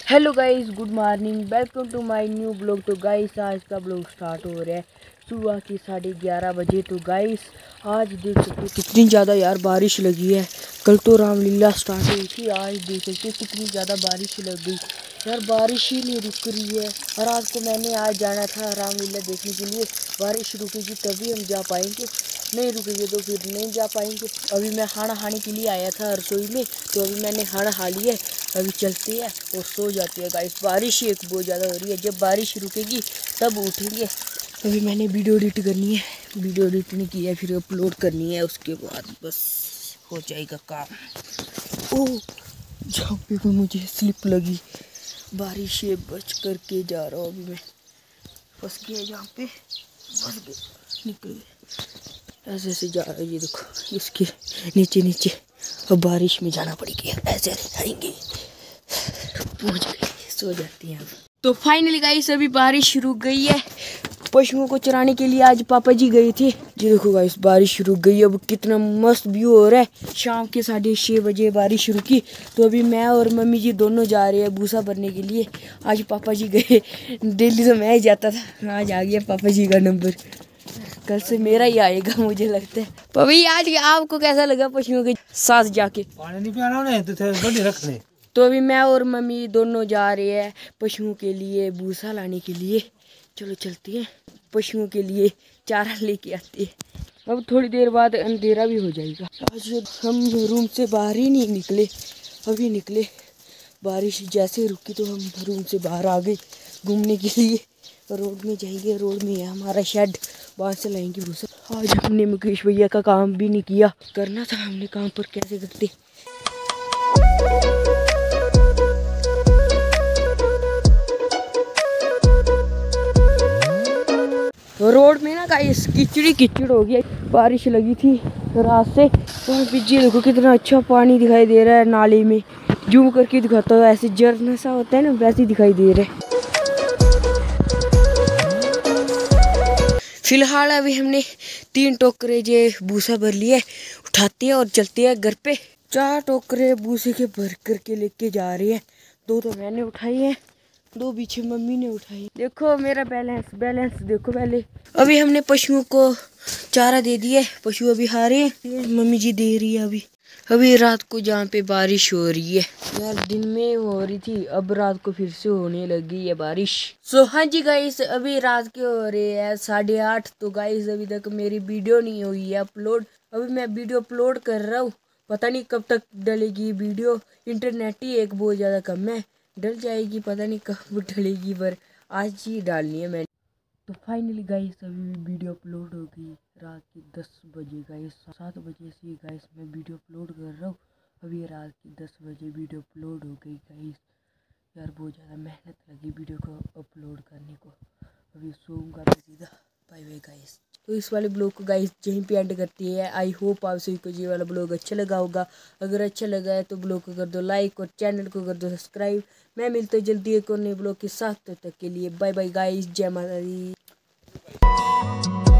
Hello guys, good morning, welcome to my new blog. तो guys आज का blog start हो रहा है सुबह की 11:30 बजे। तो गाइस आज देख सकते हो कितनी ज़्यादा यार बारिश लगी है। कल तो रामलीला स्टार्ट हुई थी, आज देख सकते हो कितनी ज़्यादा बारिश लग गई यार। बारिश ही नहीं रुक रही है। और रात को मैंने आज जाना था रामलीला देखने के लिए, बारिश रुकेगी तभी हम जा पाएंगे, नहीं रुकेगी तो फिर नहीं जा पाएंगे। अभी मैं खाना खाने के लिए आया था रसोई में, तो अभी मैंने खाना खा लिया है। अभी चलते हैं और सो जाती है गाइस। बारिश ही एक बहुत ज़्यादा हो रही है, जब बारिश रुकेगी तब उठेंगे। अभी मैंने वीडियो एडिट करनी है, वीडियो एडिट नहीं की है, फिर अपलोड करनी है, उसके बाद बस हो जाएगा काम। ओह, जहाँ पे भी मुझे स्लिप लगी, बारिश से बच करके जा रहा हूँ। अभी मैं फंस गया, जहाँ पे फंस गया, निकल गया। ऐसे ऐसे जा रहा है, ये देखो इसके नीचे नीचे। अब बारिश में जाना पड़ेगा, ऐसे जाएंगे, सो जाती हैं। तो फाइनली गाइस अभी बारिश रुक गई है। पशुओं को चराने के लिए आज पापा जी गए थे। जी देखो गाइस बारिश रुक गई। अब कितना मस्त व्यू हो रहा है। शाम के 6:30 बजे बारिश रुकी, तो अभी मैं और मम्मी जी दोनों जा रहे हैं भूसा भरने के लिए। आज पापा जी गए, डेली तो मैं ही जाता था, आज आ गया पापा जी का नंबर। कल से मेरा ही आएगा मुझे लगता है। पवी आज आपको कैसा लगा पशुओं के साथ जाके? पानी नहीं पियाना उन्हें तो बड़ी रखने। तो अभी मैं और मम्मी दोनों जा रहे हैं पशुओं के लिए भूसा लाने के लिए। चलो चलते हैं, पशुओं के लिए चारा लेके आते हैं। अब थोड़ी देर बाद अंधेरा भी हो जाएगा। आज हम रूम से बाहर ही नहीं निकले, अभी निकले। बारिश जैसे रुकी तो हम रूम से बाहर आ गए घूमने के लिए। रोड में जाएंगे, रोड में है हमारा शेड, वहाँ से लाएंगे भूसा। आज हमने मुकेश भैया का काम भी नहीं किया, करना था हमने काम, पर कैसे करते। रोड में ना गाइस कीचड़ हो गया, बारिश लगी थी रात से। वहाँ पीछे देखो कितना अच्छा पानी दिखाई दे रहा है नाले में। जूम करके दिखाता हूँ, ऐसे झरना सा होता है ना, वैसे ही दिखाई दे रहा है। फिलहाल अभी हमने 3 टोकरे जे भूसा भर लिए, उठाते हैं और चलते हैं घर पे। 4 टोकरे भूसे के भर करके लेके जा रहे हैं। 2 तो मैंने उठाई है, 2 पीछे मम्मी ने उठाई। देखो मेरा बैलेंस देखो पहले। अभी हमने पशुओं को चारा दे दिया, पशु अभी खा रहे हैं, मम्मी जी दे रही है। अभी रात को जहाँ पे बारिश हो रही है यार, दिन में हो रही थी, अब रात को फिर से होने लगी है बारिश। सो हाँ जी गाइस, अभी रात के हो रहे हैं 8:30। तो गाइस अभी तक मेरी वीडियो नहीं हुई है अपलोड। अभी मैं वीडियो अपलोड कर रहा हूँ, पता नहीं कब तक डलेगी वीडियो। इंटरनेट ही एक बहुत ज़्यादा कम है, डल जाएगी, पता नहीं कब डलेगी, पर आज ही डालनी है मैंने। तो फाइनली गाइस अभी वीडियो अपलोड हो गई रात के 10 बजे। गाइस 7 बजे से गाइस मैं वीडियो अपलोड कर रहा हूँ। अभी रात के 10 बजे वीडियो अपलोड हो गई गाइस। यार बहुत ज़्यादा मेहनत लगी वीडियो को अपलोड करने को। अभी सोऊंगा तो सीधा। Bye bye guys. तो इस वाले ब्लॉग को गाइस यहीं पे एंड करती है। आई होप आप सभी को ये वाला ब्लॉग अच्छा लगा होगा। अगर अच्छा लगा है तो ब्लॉग को कर दो लाइक और चैनल को कर दो सब्सक्राइब। मैं मिलता हूँ जल्दी एक और नए ब्लॉग के साथ, तब तक के लिए बाय बाय गाइस, जय माता दी।